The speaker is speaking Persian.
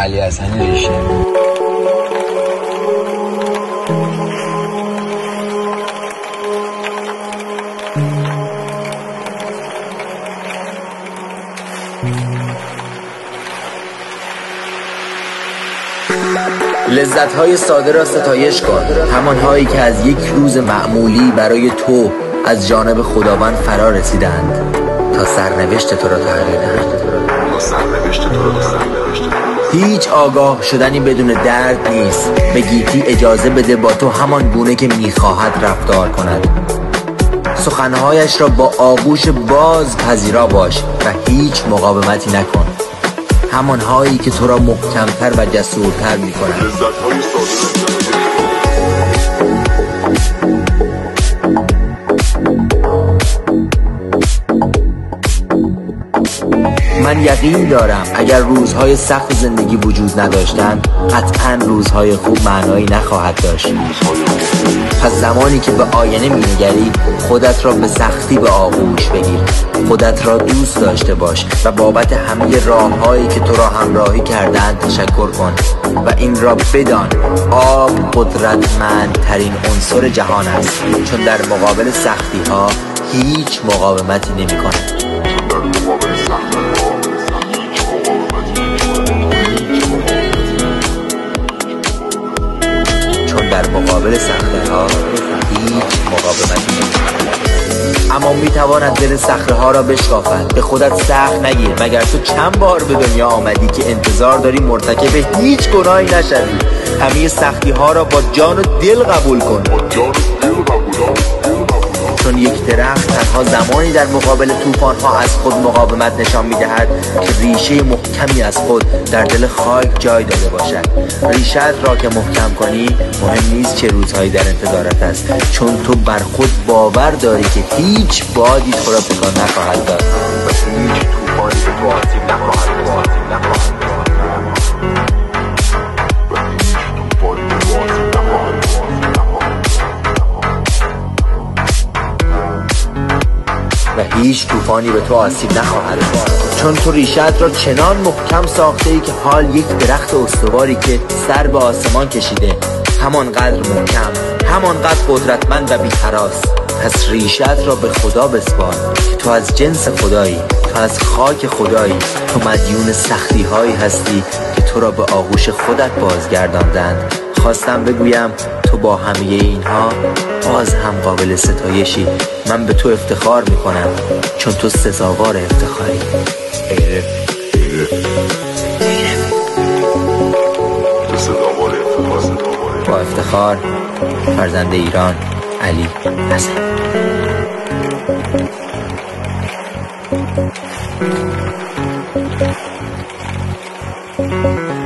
علی حسن ریشه. لذت‌های ساده را ستایش کن، همان‌هایی که از یک روز معمولی برای تو از جانب خداوند فرا رسیدند تا سرنوشت تو را تغییر دهند. هیچ آگاه شدنی بدون درد نیست. به گیتی اجازه بده با تو همان گونه که می‌خواهد رفتار کند. سخنهایش را با آغوش باز پذیرا باش و هیچ مقاومتی نکن. همانهایی که تو را محکمتر و جسورتر می کنند. من یقین دارم اگر روزهای سخت زندگی وجود نداشتند قطعاً روزهای خوب معنایی نخواهد داشت. پس زمانی که به آینه می‌نگری خودت را به سختی به آغوش بگیر، خودت را دوست داشته باش و بابت همه راه‌هایی که تو را همراهی کردند تشکر کن و این را بدان آب قدرتمندترین عنصر جهان است، چون در مقابل سختی‌ها هیچ مقاومتی نمی‌کند. در مقابل صخره‌ها هیچ مقاومتی نمی‌کند، اما می‌تواند دل صخره‌ها را بشکافد. به خودت سخت نگیر، مگر تو چند بار به دنیا آمدی که انتظار داری مرتکب هیچ گناهی نشوی؟ همه سختی‌ها را با جان و دل قبول کن، چون یک درخت تنها زمانی در مقابل طوفان‌ها از خود مقاومت نشان می‌دهد که ریشه محکمی از خود در دل خاک جای داده باشد. ریشه‌ات را که محکم کنی مهم نیست چه روزهایی در انتظارت است، چون تو بر خود باور داری که هیچ بادی تو را تکان نخواهد داد و هیچ طوفانی به تو آسیب نخواهد کرد. و هیچ طوفانی به تو آسیب نخواهد کرد، چون تو ریشه‌ات را چنان محکم ساخته ای که حال یک درخت استواری که سر به آسمان کشیده، همانقدر محکم، همانقدر قدرتمند و بی‌هراس. پس ریشه‌ات را به خدا بسپار که تو از جنس خدایی، تو از خاک خدایی، تو مدیون سختی‌هایی هستی که تو را به آغوش خودت بازگرداندند. خواستم بگویم تو با همه اینها باز هم قابل ستایشی. من به تو افتخار میکنم چون تو سزاوار افتخاری. با افتخار فرزند ایران، علی حسن.